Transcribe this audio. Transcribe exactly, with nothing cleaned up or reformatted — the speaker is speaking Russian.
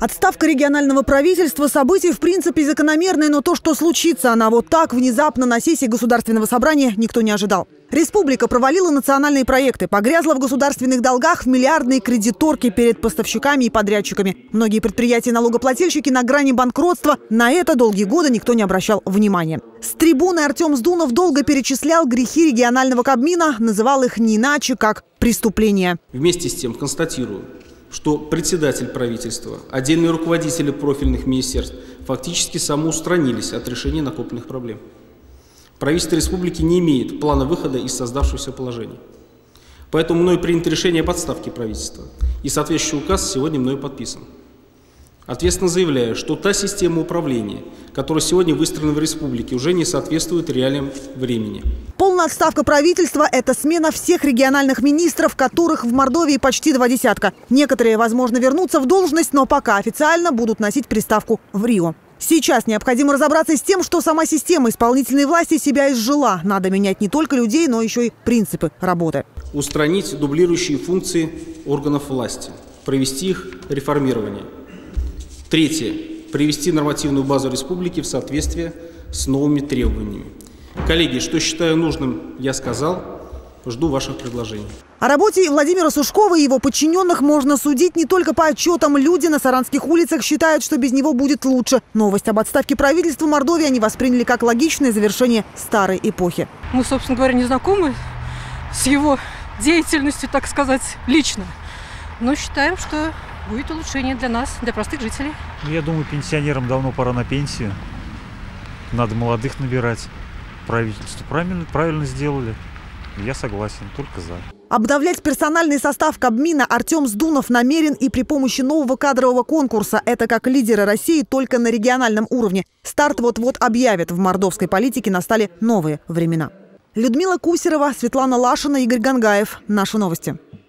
Отставка регионального правительства – событие в принципе закономерное, но то, что случится она вот так внезапно на сессии Государственного собрания, никто не ожидал. Республика провалила национальные проекты, погрязла в государственных долгах, в миллиардной кредиторке перед поставщиками и подрядчиками. Многие предприятия-налогоплательщики на грани банкротства. На это долгие годы никто не обращал внимания. С трибуны Артем Сдунов долго перечислял грехи регионального Кабмина, называл их не иначе, как преступления. Вместе с тем констатирую, что председатель правительства, отдельные руководители профильных министерств фактически самоустранились от решения накопленных проблем. Правительство республики не имеет плана выхода из создавшегося положения. Поэтому мной принято решение об отставке правительства, и соответствующий указ сегодня мною подписан. Ответственно заявляю, что та система управления, которая сегодня выстроена в республике, уже не соответствует реалиям времени. Полная отставка правительства – это смена всех региональных министров, которых в Мордовии почти два десятка. Некоторые, возможно, вернутся в должность, но пока официально будут носить приставку в Рио. Сейчас необходимо разобраться с тем, что сама система исполнительной власти себя изжила. Надо менять не только людей, но еще и принципы работы. Устранить дублирующие функции органов власти, провести их реформирование. Третье. Привести нормативную базу республики в соответствие с новыми требованиями. Коллеги, что считаю нужным, я сказал. Жду ваших предложений. О работе Владимира Сушкова и его подчиненных можно судить не только по отчетам. Люди на саранских улицах считают, что без него будет лучше. Новость об отставке правительства Мордовии они восприняли как логичное завершение старой эпохи. Мы, собственно говоря, не знакомы с его деятельностью, так сказать, лично. Но считаем, что будет улучшение для нас, для простых жителей. Я думаю, пенсионерам давно пора на пенсию. Надо молодых набирать. Правительство правильно, правильно сделали. Я согласен, только за. Обновлять персональный состав Кабмина Артем Сдунов намерен и при помощи нового кадрового конкурса. Это как лидеры России, только на региональном уровне. Старт вот-вот объявят. В мордовской политике настали новые времена. Людмила Кусерова, Светлана Лашина, Игорь Гангаев. Наши новости.